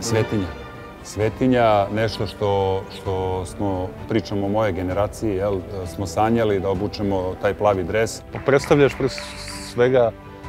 Svetinja. Svetinja, nešto što smo, pričamo o moje generaciji, smo sanjali da obučemo taj plavi dres. Predstavljaš pre svega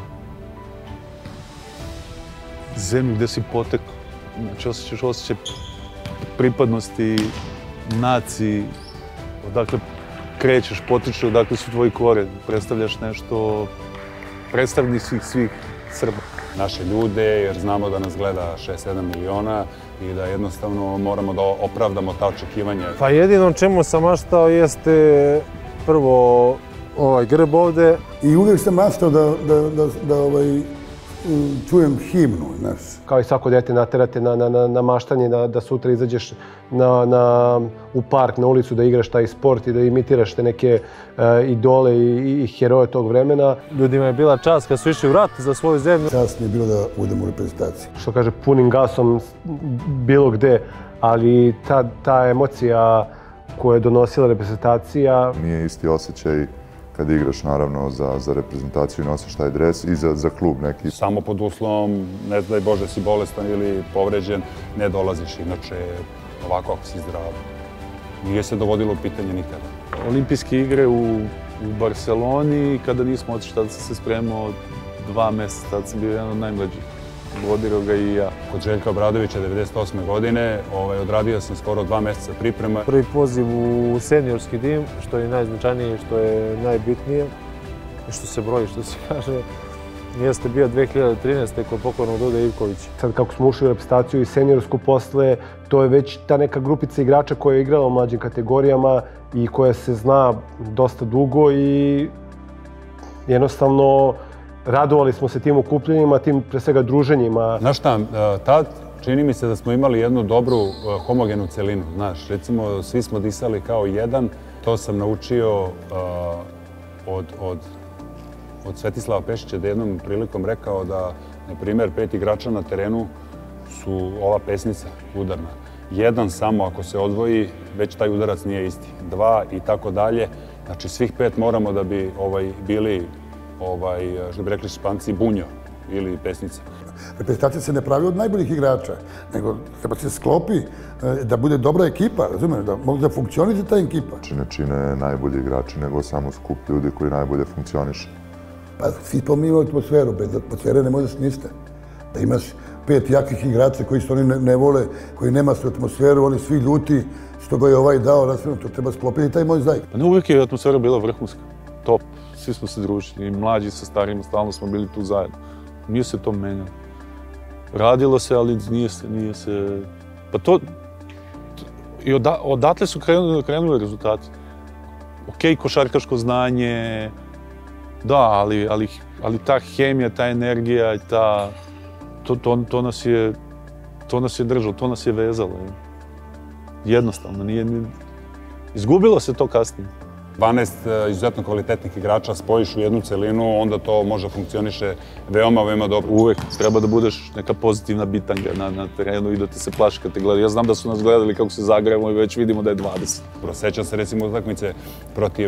zemlju gde si potekao. Znači, osjećaš osjećaj pripadnosti naciji, odakle krećeš, potičeš, odakle su tvoji korijeni. Predstavljaš nešto, predstavnik svih Srba. Naše ljude, jer znamo da nas gleda 6-7 miliona i da jednostavno moramo da opravdamo ta očekivanja. Pa jedino čemu sam maštao jeste prvo ovaj grb ovde. I uvijek sam maštao da čujem himnu, znaš. Kao i svako dete naterate na maštanje, da sutra izađeš u park, na ulicu, da igraš taj sport i da imitiraš te neke idole i heroje tog vremena. Ljudima je bila čast kad su išli u rat za svoju zemlju. Čast mi je bilo da budem u reprezentaciji. Što kaže, punim gasom bilo gde, ali ta emocija koju je donosila reprezentacija... Nije isti osjećaj kad igraš, naravno, za reprezentaciju i nosiš taj dres i za klub neki. Samo pod uslovom, ne daj Bože, si bolestan ili povređen, ne dolaziš. Inače, ovako ako si zdrav, nije se dovodilo u pitanje nikada. Olimpijske igre u Barceloni, kada nismo otišli, tada sam se spremao 2 meseca, tada sam bio jedan od najmlađih. Vodirao ga i ja. Kod Željka Obradovića 1998. godine odradio sam skoro 2 meseca priprema. Prvi poziv u seniorski tim, što je najznačajnije, što je najbitnije i što se broji, što se kaže, jeste bio 2013. kod pokojnog Dude Ivkovića. Sad kako smo ušli u reprezentaciju i seniorsku posle, to je već ta neka grupica igrača koja je igrala u mlađim kategorijama i koja se zna dosta dugo i jednostavno radovali smo se tim okupljenjima, tim pre svega druženjima. Znaš šta, tad čini mi se da smo imali jednu dobru homogenu celinu. Znaš, recimo, svi smo disali kao jedan. To sam naučio od Svetislava Pešića, da jednom prilikom rekao da, na primjer, 5 igrača na terenu su ova pesnica udarna. Jedan samo ako se odvoji, već taj udarac nije isti. 2 i tako dalje. Znači, svih 5 moramo da bi bili, što bi rekli Španci, bunjo ili pesnica. Reprezentacija se ne pravi od najboljih igrača, nego treba se sklopi da bude dobra ekipa, razumiješ, da mogu da funkcioniše ta ekipa. Ne čine najbolji igrači, nego samo skup ljudi koji najbolje funkcioniše. Pa svi pomimo atmosferu, bez atmosfere ne možeš ništa. Da imaš 5 jakih igrača koji se oni ne vole, koji nema su atmosferu, oni svi ljuti, što ga je ovaj dao, razumiješ, to treba sklopiti taj moj zajedno. Pa ne, uvijek je atmosfera bila vrhunska, top. Svi smo se družili, i mlađi sa starijima, stalno smo bili tu zajedno. Nije se to menjalo. Radilo se, ali nije se... Pa to... I odatle su krenuli rezultati. Okej, košarkaško znanje, da, ali ta hemija, ta energija, to nas je držalo, to nas je vezalo. Jednostavno, nije... Izgubilo se to kasnije. 12 izuzetno kvalitetnih igrača spojiš u jednu celinu, onda to može funkcioniše veoma dobro. Uvek treba da budeš neka pozitivna bitanga na terenu i da te se plaši kad te gledaju. Ja znam da su nas gledali kako se zagrevamo i već vidimo da je 20. Sećam se recimo utakmice protiv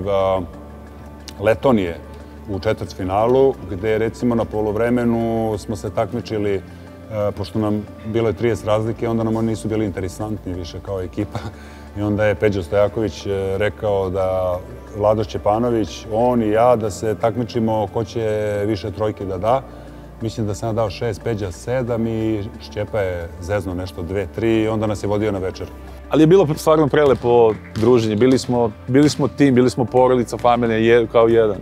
Letonije u četvrtfinalu, gde recimo na poluvremenu smo se takmičili, pošto nam bilo je 30 razlike, onda nam oni nisu bili interesantni više kao ekipa. I onda je Peđa Stojaković rekao da Vlado Šćepanović, on i ja, da se takmičimo ko će više trojke da da. Mislim da sam ja dao 6, Peđa 7 i Šćepa je zezno nešto 2, 3 i onda nas je vodio na večer. Ali je bilo stvarno prelepo druženje. Bili smo tim, bili smo porodica, familija kao jedan.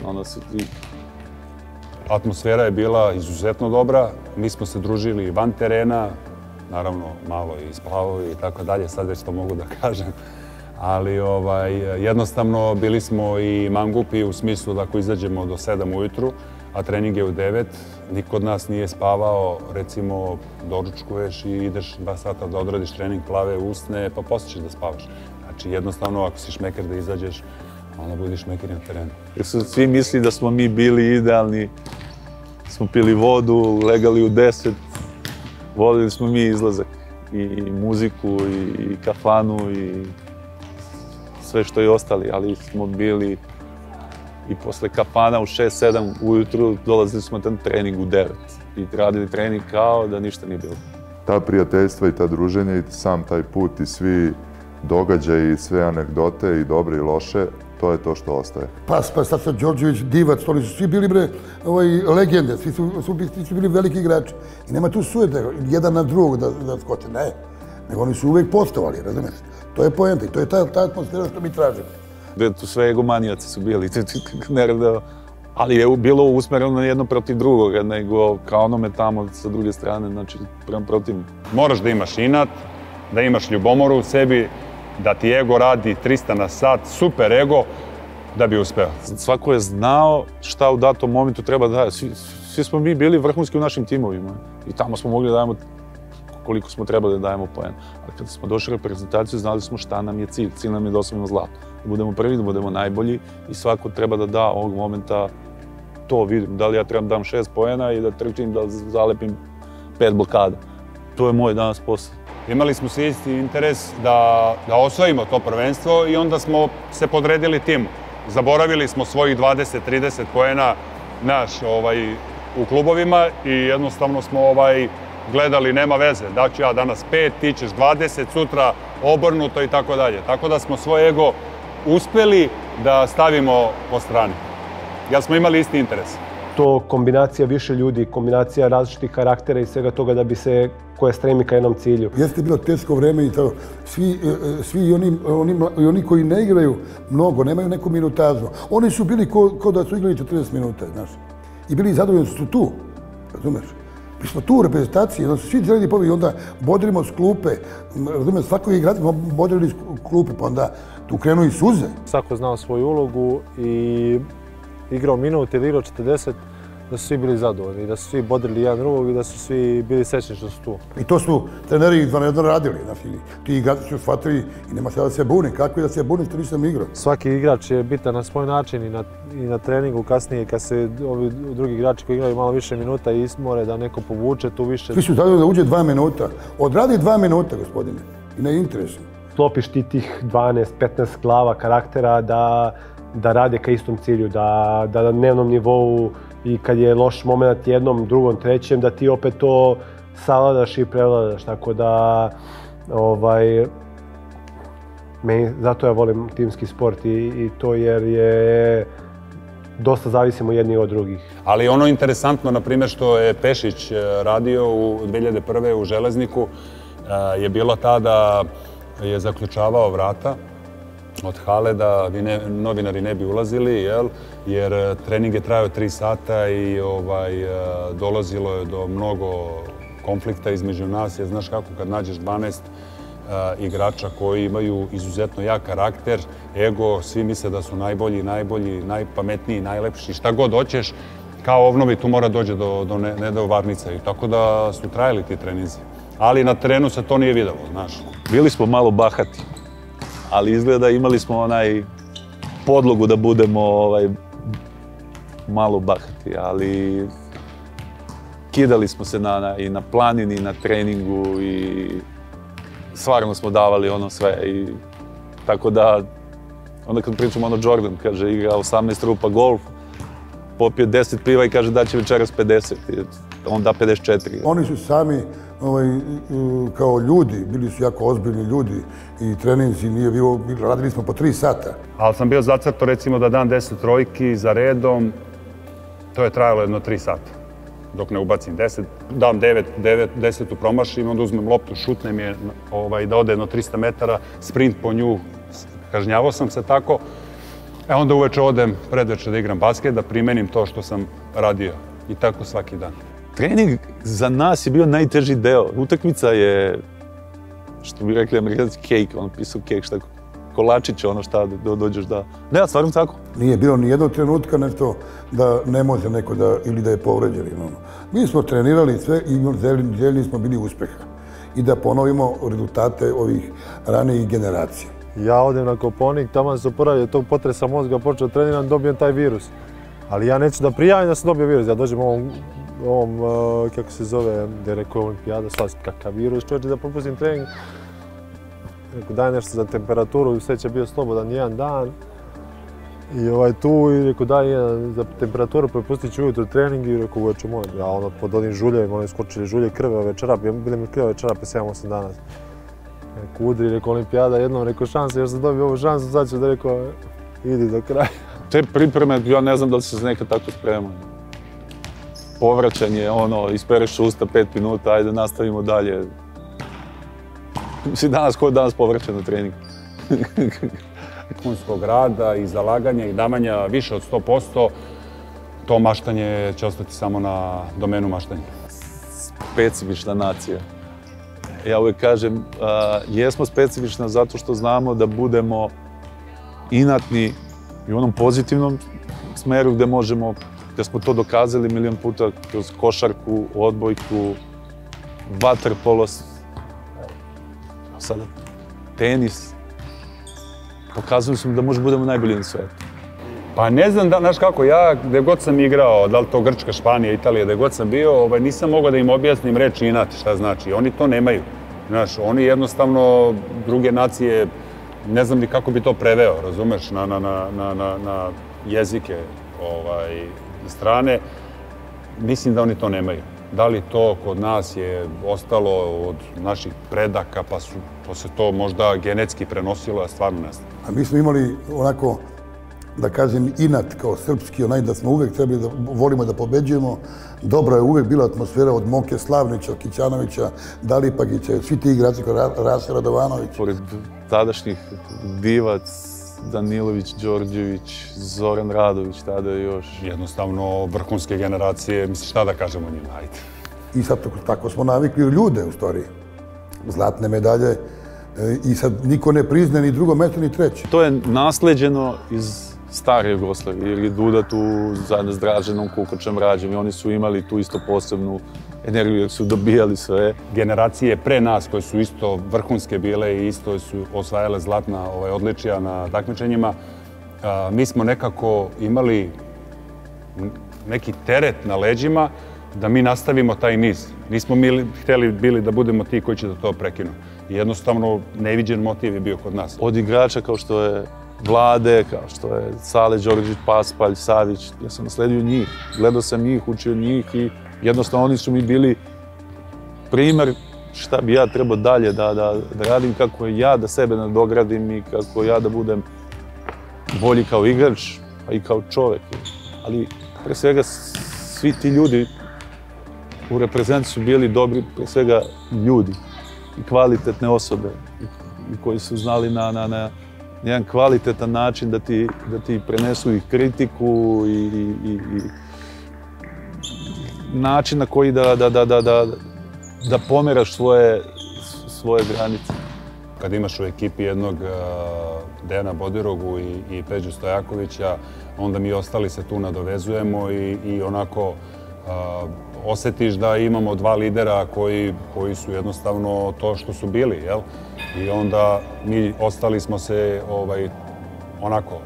Atmosfera je bila izuzetno dobra. Mi smo se družili van terena. Naravno, malo i splavovi i tako dalje, sad već to mogu da kažem. Ali jednostavno bili smo i mangupi u smislu da ako izađemo do 7 ujutru, a trening je u 9, niko od nas nije spavao, recimo doručkuješ i ideš 2 sata da odradiš trening, plave usne, pa posle ćeš da spavaš. Znači jednostavno ako si šmeker da izađeš, onda budiš šmeker na terenu. Jer su svi misli da smo mi bili idealni, smo pili vodu, legali u 10, volili smo mi izlazak, i muziku, i kafanu, i sve što je ostali, ali smo bili i posle kafana u 6-7 ujutru dolazili smo na trening u 9 i radili trening kao da ništa nije bilo. ta prijateljstva i ta druženja i sam taj put i svi događaji i sve anegdote i dobre i loše, to je to što ostaje. Pa Saša Đorđević, Divac, oni su svi bili legende, svi su bili veliki igrači. I nema tu sujete, jedan na drugog da skoče, ne. Nego oni su uvijek poštovali, razumiješ? To je poenta i to je ta atmosfera što mi tražimo. Tu sve egomanijaci su bili, ali je bilo usmereno jedno protiv drugoga, nego kao onome tamo sa druge strane, znači prema protiv. Moraš da imaš inat, da imaš ljubomoru u sebi, da ti ego radi 300 na sat, super ego, da bi uspeo. Svako je znao šta u datom momentu treba da daje. Svi smo mi bili vrhunski u našim timovima i tamo smo mogli da dajemo koliko smo trebali da dajemo poen. Ali kada smo došli u reprezentaciju, znali smo šta nam je cilj. Cilj nam je da osvojimo zlato. Da budemo prvi, da budemo najbolji i svako treba da da ovog momenta to vidim. Da li ja trebam da dam 6 poena i da trčim da zalepim 5 blokada. To je moj danas posao. Imali smo svi isti interes da osvojimo to prvenstvo i onda smo se podredili timu. Zaboravili smo svojih 20-30 poena u klubovima i jednostavno smo gledali, nema veze, daću ja danas 5, ti ćeš 20, sutra obrnuto i tako dalje. Tako da smo svoj ego uspeli da stavimo po strani, jer smo imali isti interes. To kombinacija više ljudi, kombinacija različitih karaktera i svega toga da bi se koja stremi ka jednom cilju. Jeste bilo teško vreme i to, svi i oni koji ne igraju mnogo, nemaju neku minutažu. Oni su bili kao da su igrali 40 minuta, znaš. I bili zadovoljni su tu, razumeš? Mi smo tu u reprezentaciji, onda su svi želeli pobjedi, onda bodrimo s klupe, razumeš, svakog igrača smo bodrili s klupe, pa onda tu krenu i suze. Svako znao svoju ulogu i igrao minut ili igrao 40, da su svi bili zadovoljni, da su svi bodrili jedan drugog i da su svi bili srećni što su tu. I to su treneri izvanredno radili, ti igrači su shvatili i nema šta da se buni, kako je da se buni što nisam igrao. Svaki igrač je bitan na svoj način i na treningu kasnije kad se ovi drugi igrači koji igraju malo više minuta i more da neko povuče tu više. Svi su zadovoljni da uđe 2 minuta, odradi 2 minuta, gospodine, i ne interesu. Sklopiš ti tih 12-15 glava karaktera da rade ka istom cilju, da na dnevnom nivou i kad je loš moment jednom, drugom, trećem, da ti opet to savladaš i prevladaš. Tako da, zato ja volim timski sport i to jer je dosta zavisimo jedni od drugih. Ali ono interesantno, na primjer, što je Pešić radio u 2001. u Železniku, je bilo da je zaključavao vrata od hale da novinari ne bi ulazili, jer trening je trajao 3 sata i dolazilo je do mnogo konflikta između nas. Jer znaš kako, kad nađeš 12 igrača koji imaju izuzetno jak karakter, ego, svi misle da su najbolji, najpametniji, najlepši, šta god hoćeš, kao ovnovi tu mora dođe do varnica. I tako da su trajali ti treninzi. Ali na terenu se to nije videlo, znaš. Bili smo malo bahati, ali izgleda imali smo podlogu da budemo malo bahati, ali kidali smo se i na planini, i na treningu i stvarno smo davali ono sve. Tako da, onda kad pričamo Jordan, kaže, igra 18 rupa golf, popio 10 piva i kaže da će večeras 50, on da 54. Oni su sami kao ljudi, bili su jako ozbiljni ljudi i treninzi nije bilo, radili smo po 3 sata. Ali sam bio zacrto recimo da dam 10 trojki za redom, to je trajalo jedno 3 sata. Dok ne ubacim 10, dam 10 promašim, onda uzmem loptu, šutnem je da ode jedno 300 metara, sprint po nju, kažnjavao sam se tako. Onda uveče odem predveče da igram basket, da primenim to što sam radio i tako svaki dan. Trening za nas je bio najteži deo. Utakmica je, što bi rekli Amerikanski, cake, ono pisao cake, šta kolačiće, ono šta dođeš da... Ne, stvarno tako. Nije bilo ni jednog trenutka nešto da ne može neko ili da je povređen. Mi smo trenirali sve i željni smo bili uspeha i da ponovimo rezultate ovih ranijih generacija. Ja odem na Kopaonik, tamo se oporavio tog potresa mozga, počeo treniram, dobijem taj virus. Ali ja neću da prijavim da sam dobio virus, ja dođem ovom, kako se zove, gdje je rekao olimpijada, sad kakav virus, čovječe da propustim trening. Rekao, daj nešto za temperaturu, sve će bio slobodan jedan dan. I tu i rekao daj za temperaturu, prepustit ću ujutro trening i rekao uveče molim. Ja ono pod onim žuljevima, oni skočili žulje krve večera, bili mi krve večera pa 7-8 dana. Rekao udri, rekao olimpijada, jednom rekao šanse, još sam dobio ovu šansu, sad ću da rekao idi do kraja. Te pripreme, ja ne znam da li se nekad tako spremao. Povraćanje, ispereš usta 5 minuta, ajde nastavimo dalje. Si ko danas povraćan na trening? Vrhunskog rada i zalaganja i davanja više od 100%, to maštanje će ostati samo na domenu maštanja. Specifična nacija. Ja uvijek kažem, jesmo specifična zato što znamo da budemo inatni i u onom pozitivnom smeru gdje možemo, gdje smo to dokazali milion puta kroz košarku, odbojku, vaterpolo, sada tenis. Pokazali smo da možemo budemo najbolji na svijetu. Pa ne znam, znaš kako, ja gdje god sam igrao, da li to Grčka, Španija, Italija, gdje god sam bio, nisam mogao da im objasnim reč inat, šta znači. Oni to nemaju. Znaš, oni jednostavno, druge nacije, ne znam ni kako bi to preveo, razumeš, na jezike strane. Mislim da oni to nemaju. Da li to kod nas je ostalo od naših predaka, pa se to možda genetski prenosilo, a stvarno ne znam. A mi smo imali onako, da kažem, inat kao srpski, da smo uvek trebali da volimo da pobeđujemo. Dobra je uvek bila atmosfera od Moke Slavnića, Kićanovića, Dalipagića, svi ti igrači kao Rase Radovanović. Pored tadašnjih Divac, Danilović, Đorđević, Zoran Radović, tada još. Jednostavno, vrhunske generacije, misliš šta da kažemo o njima, ajde. I sad tako smo navikli ljude, u stvari. Zlatne medalje i sad niko ne prizna ni drugo mesto ni treće. To je nasleđeno iz stare Jugoslavije, jer je Duda tu zajedno s Draženom Kukočem Rađem i oni su imali tu isto posebnu energiju jer su dobijali sve. Generacije pre nas koje su isto vrhunske bile i isto su osvajale zlatna odličija na takmičenjima, mi smo nekako imali neki teret na leđima da mi nastavimo taj niz. Nismo mi htjeli bili da budemo ti koji će da to prekinu. I jednostavno neviđen motiv je bio kod nas. Od igrača kao što je Vlade, kao što je Sale Đorđić, Paspalj, Savić, ja sam nasledio njih, gledao sam njih, učio njih i jednostavno oni su mi bili primer šta bi ja trebao dalje da radim, kako ja da sebe nadogradim i kako ja da budem bolji kao igrač, pa i kao čovek. Ali pre svega svi ti ljudi u reprezentaciji su bili dobri, pre svega ljudi i kvalitetne osobe i koji su znali na jedan kvalitetan način da ti prenesu i kritiku i način na koji da pomeraš svoje granice. Kad imaš u ekipi jednog Dejana Bodirogu i Peđu Stojakovića, onda mi ostali se tu nadovezujemo i onako osjetiš da imamo dva lidera koji su jednostavno to što su bili, jel? I onda mi ostali smo se onako,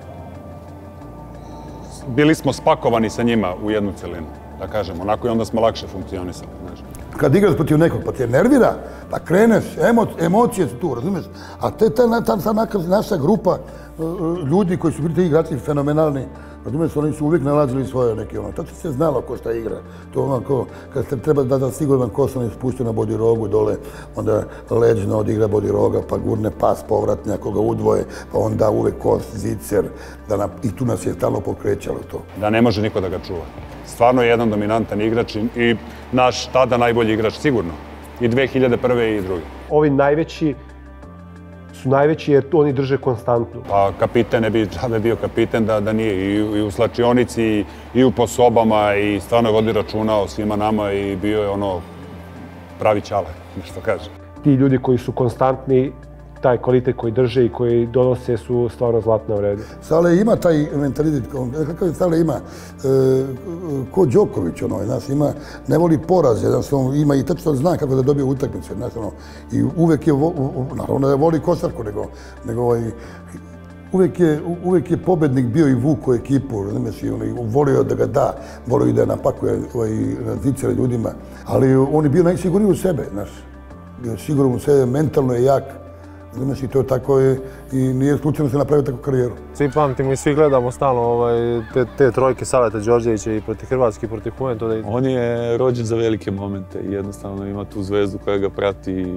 bili smo spakovani sa njima u jednu celinu, da kažem, onako i onda smo lakše funkcionisali, znaš. Kad igraš protiv nekog, pa te nervira, pa kreneš, emocije su tu, razumiješ? A ta naša grupa ljudi koji su bili ti igrači fenomenalni, razumiješ, oni su uvijek nalazili svoje neke ono. Tačno se znalo ko šta igra. To onako, kad se treba da siguran ko sam ispustio na Bodirogu dole, onda leđno odigra Bodiroga, pa gurne pas povratnja, koga udvoje, pa onda uvijek kost, zicer, i tu nas je stalno pokrećalo to. Da ne može niko da ga čuva. Stvarno je jedan dominantan igrač i naš tada najbolji igrač, sigurno. I 2001. i drugi. Ovi najveći su najveći jer oni drže konstantno. Pa kapiten ne bi bio kapiten da nije i u slačionici i u posobama i stvarno vodi računa o svima nama i bio je ono pravi ćale, što kaže. Ti ljudi koji su konstantni, taj kvalitet koji drže i koji donose su stvarno zlatna vreda. Sale ima taj mentalitet, kakav je Sale ima, ko Đoković, ne voli poraze, ima i tačno zna kako da dobije utakmice, i uvek je, naravno da voli košarku, nego uvek je pobednik bio i vuko ekipu, volio da ga da, volio i da napakuje zicere ljudima, ali on je bio najsigurniji u sebe, bio siguran u sebe, mentalno je jak, Znaš, i to tako je, i nije slučajno se napravio takvu karijeru. Svi pamtimo i svi gledamo stalno te trojke Saleta Đorđevića i protiv Hrvatske i protiv Juventuda. On je rođen za velike momente i jednostavno ima tu zvezdu koja ga prati.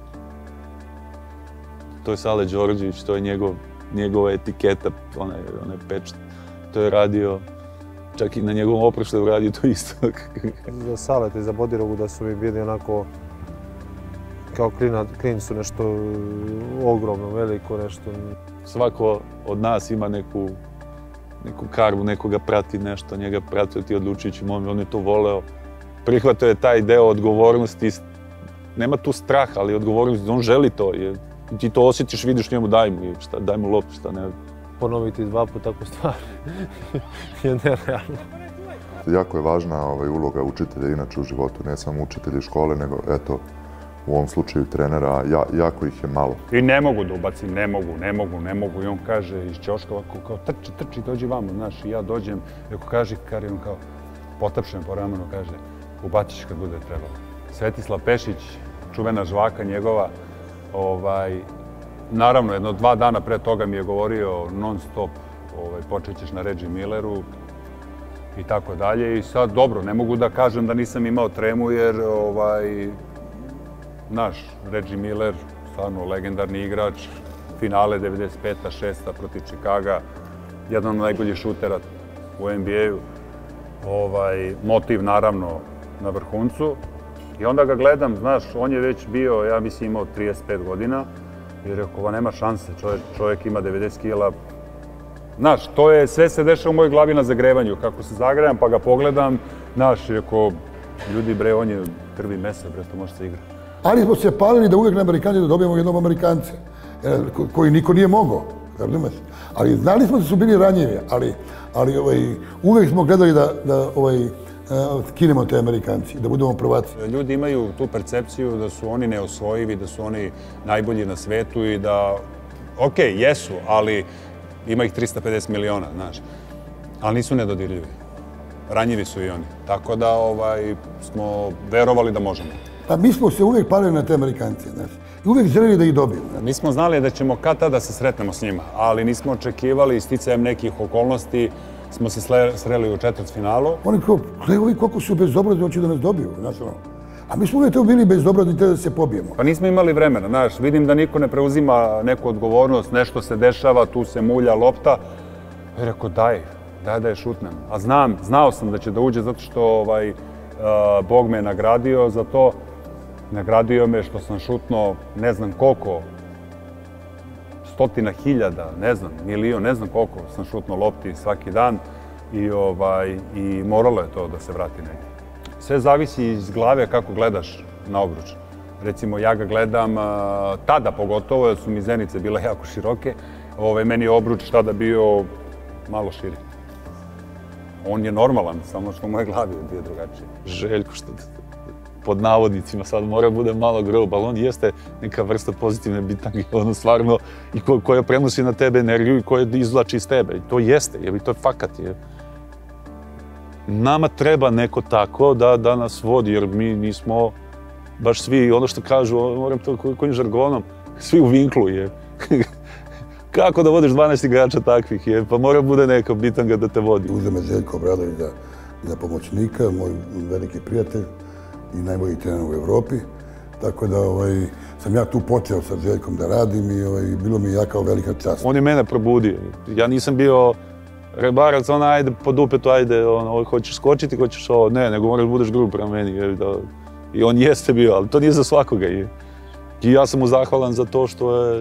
To je Sale Đorđević, to je njegova etiketa, onaj pečat. To je radio, čak i na njegovom oproštaju radio to isto. Za Saleta i za Bodirogu da su mi bili onako kao klinici su nešto ogromno, veliko, nešto. Svako od nas ima neku karmu, nekoga prati nešto, njega pratio ti odlučujući moment, on je to voleo. Prihvatio je taj deo odgovornosti, nema tu strah, ali odgovornost, on želi to. Ti to osjetiš, vidiš njemu, daj mu loptu, šta ne. Ponoviti 2 puta takvu stvar je nerealno. Jako je važna uloga učitelja inače u životu, ne samo učitelji škole, nego eto, u ovom slučaju trenera, jako ih je malo. I ne mogu da ubacim, ne mogu. I on kaže iz ćoška ovako kao trči, dođi vamo, znaš, i ja dođem. I ako kaže Kari, on kao potapšem po ramenu, kaže, ubaciš kad bude trebalo. Svetislav Pešić, čuvena žvaka njegova, naravno, 2 dana pre toga mi je govorio non stop, počet ćeš na Reggie Milleru i tako dalje. I sad, dobro, ne mogu da kažem da nisam imao tremu, jer naš Reggie Miller, stvarno legendarni igrač, finale 95-a, 6-a protiv Chicaga, jedan od najboljih šutera u NBA-u. Motiv, naravno, na vrhuncu. I onda ga gledam, znaš, on je već bio, ja mislim, imao 35 godina. I rekao, nema šanse, čovjek ima 90 kila. Znaš, sve se dešava u mojoj glavi na zagrevanju. Kako se zagrevam, pa ga pogledam, znaš, i rekao, ljudi, bre, on je prvi mesec, bre, to može se igra. Ali smo se palili da uvijek na Amerikanci da dobijemo jednog Amerikanca, koji niko nije mogao, razumeš? Ali znali smo da su bili ranjivi, ali uvijek smo gledali da skinemo te Amerikanci, da budemo prvaci. Ljudi imaju tu percepciju da su oni neosvojivi, da su oni najbolji na svetu i da, okej, jesu, ali ima ih 350 miliona, znaš, ali nisu nedodirljivi. Ranjivi su i oni, tako da smo verovali da možemo. Pa mi smo se uvijek palili na te Amerikance, znaš, i uvijek želeli da ih dobijemo. Mi smo znali da ćemo kad tada se sretnemo s njima, ali nismo očekivali, sticajem nekih okolnosti, smo se sreli u četvrtfinalu. Oni kao, gledaj koliko su bezobrazni, hoće da nas dobiju, znaš ono. A mi smo uvijek to bili bezobrazni, te da se pobijemo. Pa nismo imali vremena, znaš, vidim da niko ne preuzima neku odgovornost, nešto se dešava, tu se mulja lopta. I rekao, daj da je šutnem. A znao sam da će da uđe zato što Bog me je nagradio za to. Nagradio me što sam šutno ne znam koliko, 100.000, ne znam, milion, ne znam koliko sam šutno lopti svaki dan i moralo je to da se vrati negdje. Sve zavisi iz glave kako gledaš na obruč. Recimo, ja ga gledam tada pogotovo, jer su mi zenice bile jako široke, meni je obruč tada bio malo širi. On je normalan, samo što u mojoj glavi je bio drugačije. Željko, što pod navodnicima sad mora bude malo grob, ali on jeste neka vrsta pozitivne bitange, ono stvarno, i koja prenosi na tebe energiju i koja izvlači iz tebe. I to jeste, jer to je fakat. Nama treba neko tako da nas vodi, jer mi nismo baš svi, ono što kažu, moram to kojim žargonom, svi u vinklu. Kako da vodiš 12 igrača takvih, pa mora bude neka bitanga da te vodi. Uzeo me Željko Obradović za pomoćnika, moj veliki prijatelj i najbolji trener u Evropi. Tako da sam ja tu počeo sa Željkom da radim i bilo mi jako velika čast. On je mene probudio. Ja nisam bio rebarac, ajde po dupetu, ajde, hoćeš skočiti, hoćeš ovo. Ne, nego moraš budeš grub prema meni. I on jeste bio, ali to nije za svakoga. I ja sam mu zahvalan za to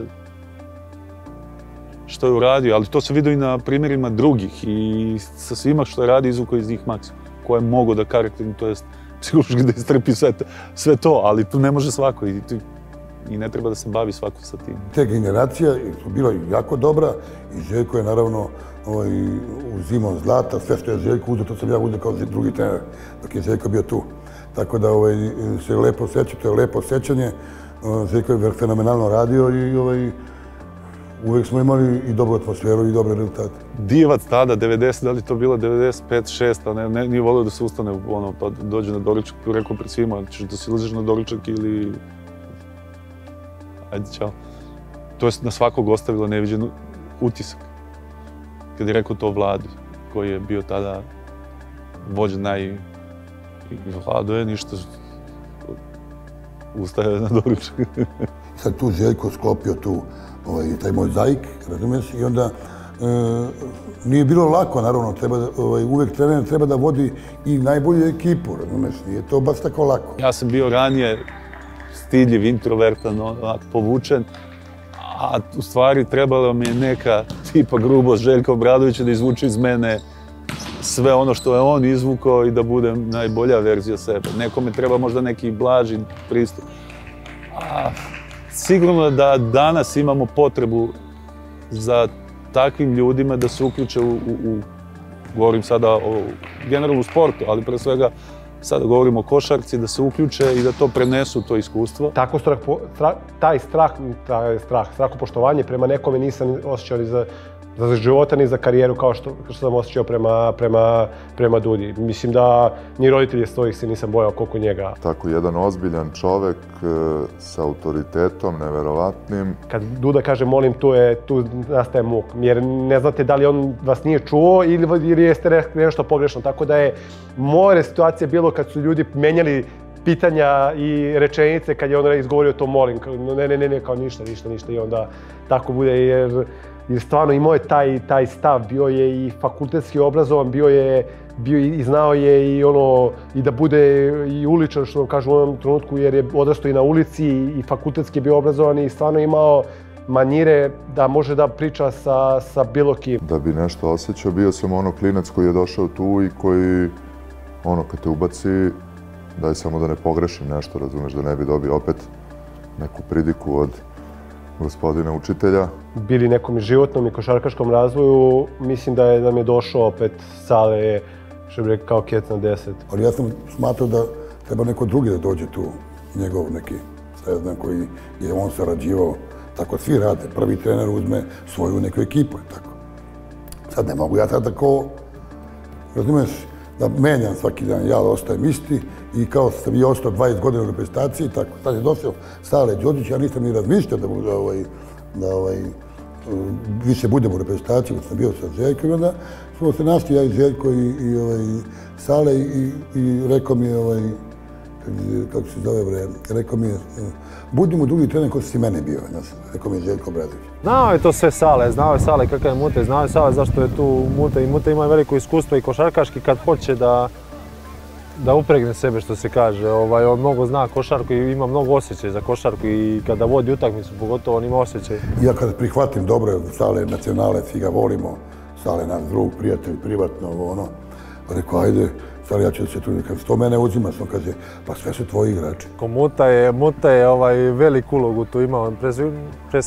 što je uradio, ali to se vidio i na primjerima drugih i sa svima što je radio izvukao iz njih maksimum. Ko je mogo da karakterno, to jest psihološki da istrpi sve to, ali tu ne može svako i ne treba da se bavi svako sa tim. Te generacija su bila jako dobra i Željko je naravno uzimao zlata, sve što je Željko uzeo, to sam ja uzeo kao drugi trener dok je Željko bio tu. Tako da se lepo seća, to je lepo sećanje. Željko je fenomenalno radio i uvijek smo imali i dobru atmosferu i dobre rezultate. Divac tada, 90, da li to bilo 95-6, a nije volio da se ustane, pa dođe na doručak i rekao pred svima, ćeš da si ležeš na doručak ili... Ajde, čao. to je na svakog ostavilo neviđen utisak. Kad je rekao to Vladi, koji je bio tada vođa i Vlado je ništa, ustaje na doručak. Sad tu Željko sklopio taj mozaik, razumiješ, i onda nije bilo lako, naravno, uvek trener treba da vodi i najbolju ekipu, razumiješ, nije to baš tako lako. Ja sam bio ranije stidljiv, introvertan, povučen, a u stvari trebala mi je neka tipa grubost Željka Obradovića da izvuče iz mene sve ono što je on izvukao i da budem najbolja verzija sebe. Nekome treba možda neki blaži pristup. Sigurno je da danas imamo potrebu za takvim ljudima da se uključe govorim sada o generalnom sportu, ali pre svega sada govorimo o košarci, da se uključe i da to prenesu, to iskustvo. Tako taj strahopoštovanje prema nekome nisam osjećao ni za života, ni za karijeru kao što sam osjećao prema Dudi. Mislim da ni roditelji svojih se nisam bojao koliko njega. Tako jedan ozbiljan čovek sa autoritetom, neverovatnim. Kad Duda kaže molim, tu nastaje muk. Jer ne znate da li on vas nije čuo ili jeste rekli nešto pogrešno. Tako da je more situacije bilo kad su ljudi menjali pitanja i rečenice kad je on izgovorio to molim. Ne, kao ništa. I onda tako bude jer stvarno imao je taj stav, bio je i fakultetski obrazovan, bio i znao je i da bude i uličar, što kažu u onom trenutku, jer je odrastao i na ulici i fakultetski je bio obrazovan i stvarno imao manire da može da priča sa bilo kim. Da bi nešto osjećao, bio sam klinac koji je došao tu i koji, kad te ubaci, daj samo da ne pogrešim nešto, razumeš, da ne bi dobio opet neku pridiku od gospodina učitelja. Bili nekom životnom i košarkaškom razvoju, mislim da nam je došao opet Sale, što bih rekao, kao kec na 10. Ali ja sam smatrao da treba neko drugi da dođe tu, njegov neki, koji je on sarađivao. Tako svi rade, prvi trener uzme svoju neku ekipu, tako. Sad ne mogu ja tako, razumiješ, da menjam svaki dan, ja ostajem isti i kao sam i ostao 20 godina u reprezentaciji, tako. Sad je došao Sale Đorđić, ja nisam ni razmišljao da više budem u reprezentaciji, kad sam bio sa Željkom, i onda smo se našli, ja i Željko i Sale, i rekao mi je, kako se zove, rekao mi je, budi mu drugi trener ko si mene bio, rekao mi je Željko Obradović. Znao je to sve Sale, znao je Sale kakav je Mute, znao je Sale zašto je tu Mute, i Mute ima veliko iskustvo i košarkaški kad hoće da upregne sebe, što se kaže. On mnogo zna košarku i ima mnogo osjećaj za košarku i kada vodi utakmicu, pogotovo on ima osjećaj. Ja kada prihvatim dobro, Sale nacionale, svi ga volimo, Sale naš drug, prijatelj, privatno, rekao, ajde, Sale, ja ću se tu, kad to mene uzimaš, on kaže, pa sve su tvoji igrači. Muta je veliku ulogu tu imao, pre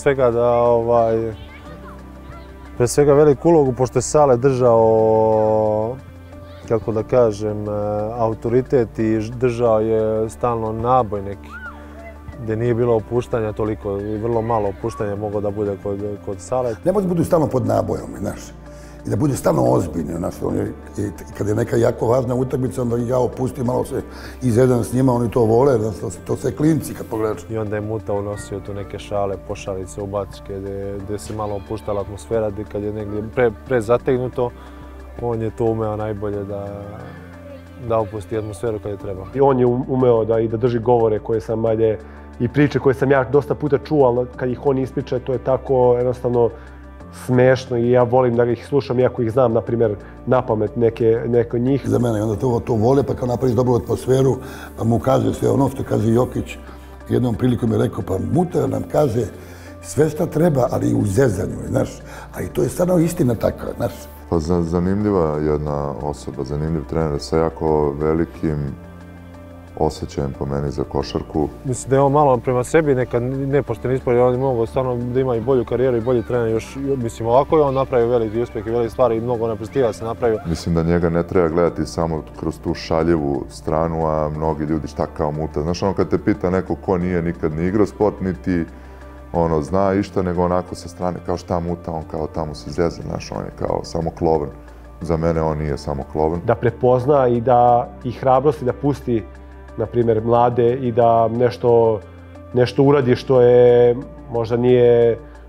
svega veliku ulogu, pošto je Sale držao, kako da kažem, autoritet i držao je stalno naboj neki, gdje nije bilo opuštanja toliko i vrlo malo opuštanja moglo da bude kod Sale. Ne može da budu stalno pod nabojom, znaš, i da bude stalno ozbiljno, znaš, kad je neka jako važna utakmica, onda ih ja opustim, malo se izvedam s njima, oni to vole, to sve klinci kad pogledaš. I onda je Muta unosio tu neke šale, pošalice u bačke, gdje se malo opuštala atmosfera, gdje kad je negdje prezategnuto, on je to umeo najbolje da opusti atmosferu kad je treba. I on je umeo da drži govore koje sam, i priče koje sam ja dosta puta čuo, ali kad ih on ispriča, to je tako jednostavno smešno i ja volim da ih slušam, iako ih znam, na primjer, napamet neke od njih. Za mene, onda to vole, pa kao napraviš dobru atmosferu, pa mu kaže sve ono što kaže Jokić. Jednom prilikom je rekao, pa Muta nam kaže sve što treba, ali i u zezanju, znaš. A i to je stvarno istina takva, znaš. Pa zanimljiva jedna osoba, zanimljiv trener sa jako velikim osjećajem po meni za košarku. Mislim da je on malo prema sebi nekad nepošten ispod, on je mogao stvarno da ima i bolju karijeru i bolji trener još, mislim, ovako je on napravio veliki uspjeh i velike stvari i mnogo naprestiva se napravio. Mislim da njega ne treba gledati samo kroz tu šaljivu stranu, a mnogi ljudi šta kao Muta. Znaš, kad te pita neko ko nije nikad ni igrao sport, niti zna išta, nego onako sa strane, kao šta Muta, on kao tamo se zeza, znaš, on je kao samo klovan. Za mene on nije samo klovan. Da prepozna i hrabrosti da pusti, na primjer, mlade i da nešto uradi što je, možda nije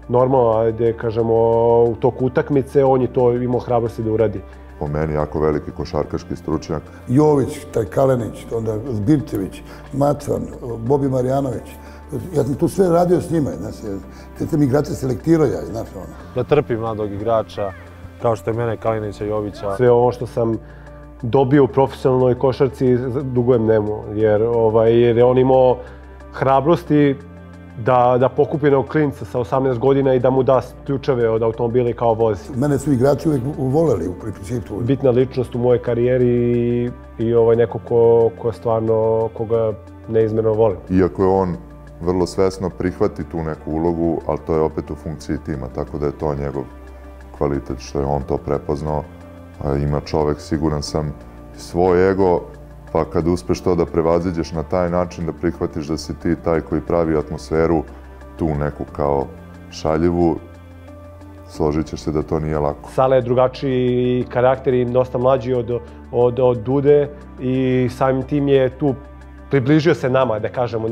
normalno, ajde kažemo, u toku utakmice, on je to imao hrabrosti da uradi. Po meni jako veliki košarkaški stručnjak. Jović, taj Kalenić, onda Zbirčević, Macan, Bobi Marjanović. Ja sam tu sve radio s njima, znaš, te sam igrače selektirao ja, znaš ono. Da trpi mladog igrača, kao što je mene Kalinića, Jovića. Sve ovo što sam dobio u profesionalnoj košarci dugujem njemu, jer je on imao hrabrosti da pokupi jednog klinca sa 18 godina i da mu da ključeve od automobila i kao vozi. Mene su igrači uvijek voleli u principu. Bitna ličnost u mojoj karijeri i neko ko stvarno, koga neizmjerno volim. Iako je on vrlo svesno prihvati tu neku ulogu, ali to je opet u funkciji tima, tako da je to njegov kvalitet što je on to prepoznao. Ima čovek, siguran sam, svoj ego, pa kad uspeš to da prevaziđeš na taj način, da prihvatiš da si ti taj koji pravi atmosferu, tu neku kao šaljivu, složit ćeš se da to nije lako. Sale je drugačiji karakter i dosta mlađi od Dude i samim tim je tu približio se nama, da kažemo,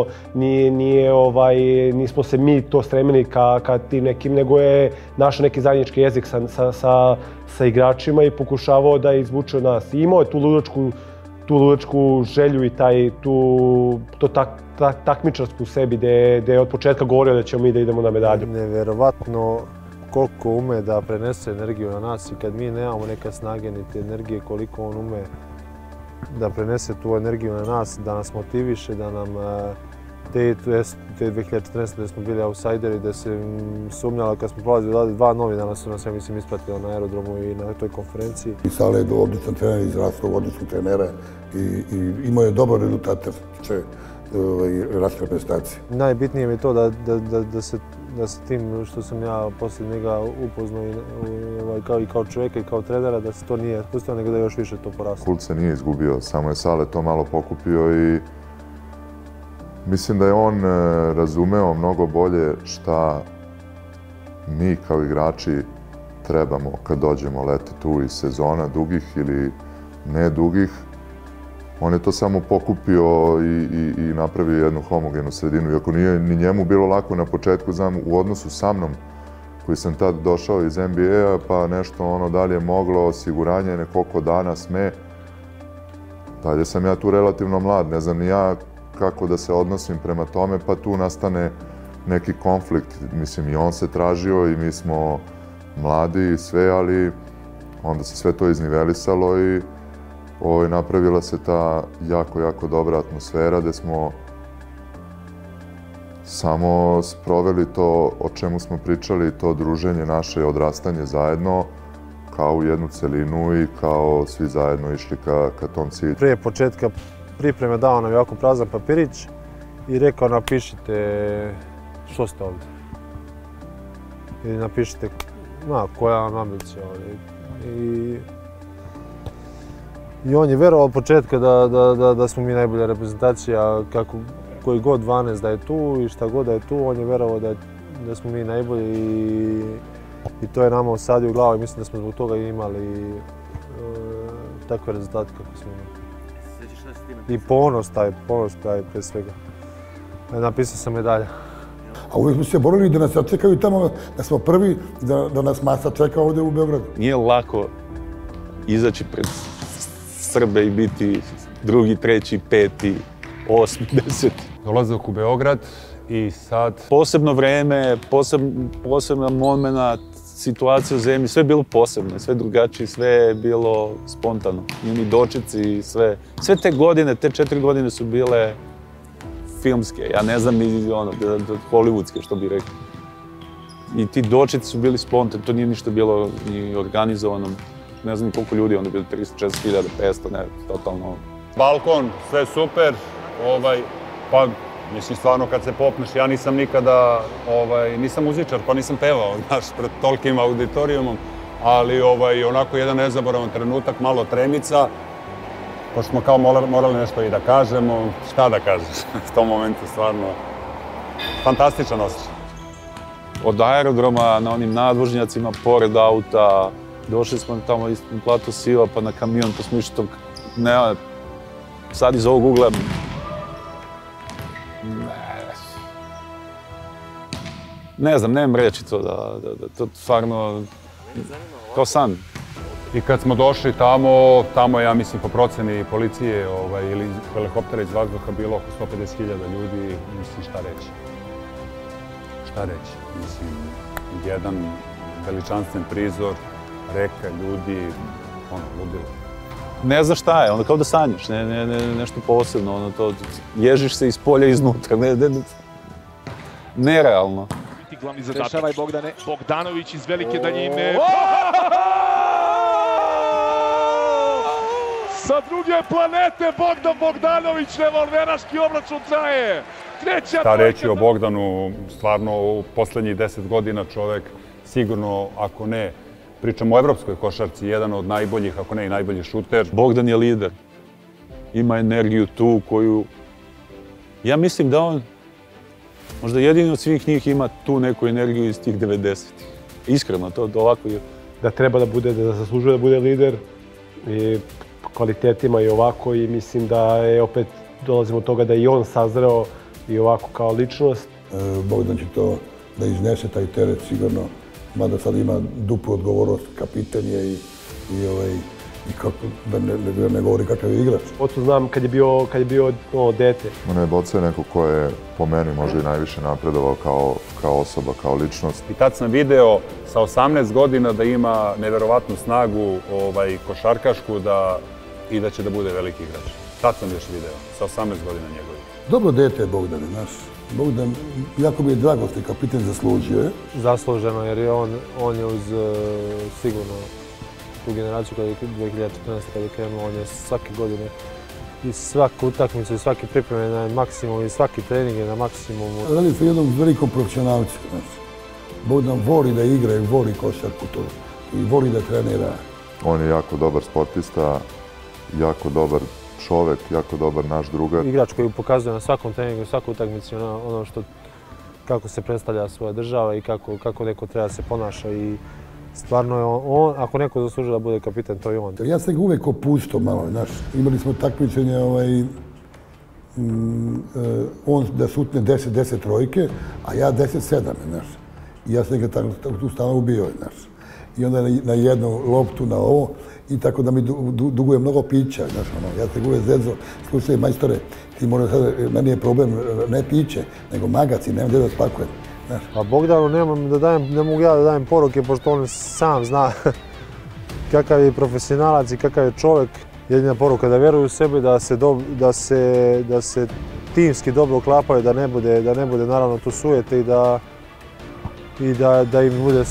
nismo se mi to stremili ka tim nekim, nego je našao neki zajednički jezik sa igračima i pokušavao da izvuče od nas. I imao je tu ludačku želju i to takmičarsku u sebi, gde je od početka govorio da ćemo mi da idemo na medalju. Neverovatno koliko ume da prenese energiju na nas i kad mi nemamo neka snage niti energije, koliko on ume da prenese tu energiju na nas, da nas motiviše, da nam te 2014. gde smo bili outsideri, gde se sumnjalo kad smo prolazili odavde, 2 novina su nas, ja mislim, ispratila na aerodromu i na toj konferenciji. Sale je odličan trener, izrastao u odličnog trenera i imao je dobar rezultat raste prestacije. Najbitnije mi je to da se tim što sam ja posle njega upoznao i kao čovjeka i kao trenera, da se to nije pustio, nego da još više to poraslo. Kult se nije izgubio, samo je Sale to malo pokupio i mislim da je on razumeo mnogo bolje šta mi kao igrači trebamo kad dođemo leti tu iz sezona dugih ili ne dugih. On je to samo pokupio i napravio jednu homogenu sredinu. Iako nije ni njemu bilo lako na početku, znam, u odnosu sa mnom, koji sam tad došao iz NBA-a, pa nešto da li je moglo, osiguranje nekoliko dana sme. Dalje sam ja tu relativno mlad, ne znam ni ja kako da se odnosim prema tome, pa tu nastane neki konflikt. Mislim, i on se tražio i mi smo mladi i sve, ali onda se sve to iznivelisalo i napravila se ta jako, jako dobra atmosfera gde smo samo sproveli to o čemu smo pričali, to druženje naše i odrastanje zajedno kao u jednu celinu i kao svi zajedno išli ka tom cilju. Prije početka pripreme dao nam jako prazan papirić i rekao napišite što ste ovdje. I napišite koja vam ambicija ovdje. I on je verovao od početka da smo mi najbolja reprezentacija, koji god 12 da je tu i šta god da je tu, on je verovao da smo mi najbolji i to je nama usadio u glavu i mislim da smo zbog toga imali takve rezultate kako smo imali. I ponos taj pre svega. Napisao sam medalja. A uvijek smo se borili da nas sačekaju tamo, da smo prvi, da nas masa čeka ovdje u Beogradu. Nije lako izaći pred Srbe i biti drugi, treći, peti, 8, 10. Dolazak u Beograd i sad... Posebno vreme, poseban moment, situacija u zemlji, sve je bilo posebno, sve drugačije, sve je bilo spontano. I dočeci i sve. Sve te godine, te 4 godine su bile filmske, ja ne znam ni hollywoodske, što bih rekao. I ti dočeci su bili spontani, to nije ništa bilo ni organizovano. Ne znam koliko ljudi, onda bili 360.000, 500, ne, totalno. Balkon, sve super, pa mislim stvarno kad se popneš, ja nisam nikada, nisam muzičar, pa nisam pevao, znaš, pred tolikim auditorijumom, ali onako jedan nezaboravan trenutak, malo tremica, pa smo kao morali nešto i da kažemo, šta da kažeš, u tom momentu stvarno fantastičan osjećaj. Od aerodroma na onim nadvožnjacima, pored auta, došli smo tamo u Plato Siva, pa na kamion, pa smo išli tog, ne, sad iz ovog ugla, Ne znam, nemam reći to da to stvarno kao san. I kad smo došli tamo ja mislim po proceni policije ili helikoptera iz vazduha bilo oko 150.000 ljudi, mislim šta reći. Šta reći? Mislim, jedan veličanstven prizor, reka, ljudi, ludilo. Ne znaš šta je, onda kao da sanjaš, nešto posebno, ježiš se iz polja iznutra, nerealno. Glavni zadatak. Bogdanović iz velike daljine. Sa druge planete Bogdan Bogdanović, revolveraški obračun traje. Šta reći o Bogdanu, stvarno u poslednjih 10 godina čovek sigurno, ako ne, pričamo o evropskoj košarci, jedan od najboljih, ako ne i najbolji šuter. Bogdan je lider. Ima energiju tu koju... Ja mislim da on, možda jedini od svih njih ima tu neku energiju iz tih 90-ih. Iskreno, to ovako je. Da treba da bude, da zaslužuje da bude lider i kvalitetima i ovako i mislim da je opet dolazimo od toga da i on sazreo i ovako kao ličnost. Bogdan će to da iznese taj teret sigurno, mada sad ima duplu odgovornost, kapiten je i kako, da ne govori kakav je igrač. Oto znam kad je bio dete. Boca je neko ko je po meni možda i najviše napredovao kao osoba, kao ličnost. I tad sam video sa 18 godina da ima neverovatnu snagu košarkašku i da će da bude veliki igrač. Tad sam još video, sa 18 godina njegovi. Dobro dete je Bogdan, znaš. Bogdan, jako mi je drago što je kapiten zaslužio je. Zasluženo, jer je on je uz sigurno tu generaciju kada je 2014. kada je krenuo, on je svake godine i svaku utakmicu i svaki pripreme na maksimum i svaki trening je na maksimumu. Radi se jednom velikom profesionalcu, znaš. Bogdan voli da igra i voli košarku to i voli da trenira. On je jako dobar sportista, jako dobar čovek, jako dobar naš drugar. Igrač koji pokazuje na svakom treningu i svakoj utakmici ono što, kako se predstavlja svoja država i kako neko treba se ponaša i stvarno je on, ako neko zaslužuje da bude kapiten, to je on. Ja sam ga uvek opustao malo, znaš. Imali smo takmičenje, on da šutne 10 trojke, a ja 10-7, znaš. I ja sam ga tu stalno ubio, znaš. I onda na jednu loptu, na ovo, i tako da mi duguje mnogo pića, znaš, ja se uvek zezo, slušaj, majstore, ti moraš sada, meni je problem ne piće, nego magaci, nemam gdje da spakujem. Pa Bogdanu ne mogu ja da dajem poruke, pošto on sam zna kakav je profesionalac i kakav je čovjek. Jedina poruka da vjeruju u sebe, da se timski dobro uklapaju, da ne bude naravno tu sujete i da im bude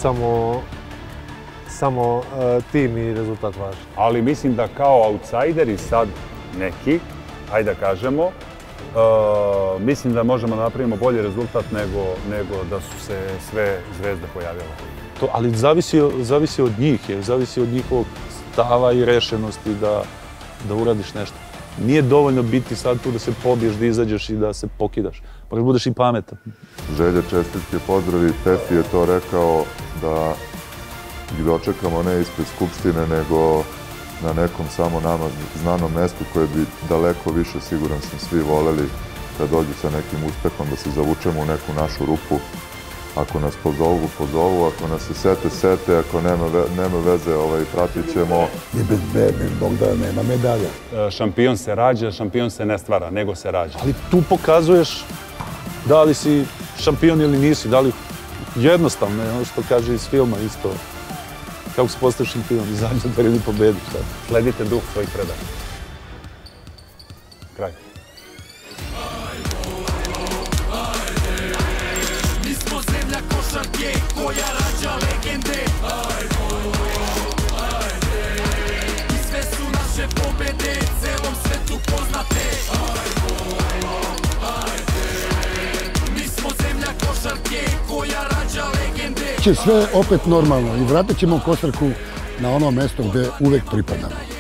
samo tim i rezultat važan. Ali mislim da kao outsideri sad neki, ajde da kažemo, mislim da možemo da napravimo bolji rezultat nego da su se sve zvezde pojavile. Ali zavisi od njih, zavisi od njihovog stava i rešenosti da uradiš nešto. Nije dovoljno biti sad tu da se pobiješ, da izađeš i da se pokidaš. Moraš budeš i pametan. Želje, čestitke, pozdravi. Tefi je to rekao da ih dočekamo ne ispred Skupštine, nego na nekom samo nama znanom mestu koje bi daleko više, siguran sam, svi voleli da dođu sa nekim uspehom, da se zavučemo u neku našu rupu. Ako nas pozovu, ako nas se sete, ako nema veze, pratit ćemo. I bez Bogdana nema medalja. Šampion se rađa, šampion se ne stvara, nego se rađa. Ali tu pokazuješ da li si šampion ili nisi, da li jednostavno je ono što kaže iz filma isto. Kako se postaje šampion, izađe na teren i pobediš. Sledite duh svojih predaka. Kraj. Mi smo zemlja košarke koja rađa legende. I sve su naše pobede celom svetu poznate. Mi smo zemlja košarke koja rađa legende. Će sve opet normalno i vratit ćemo košarku na ono mesto gde uvek pripadamo.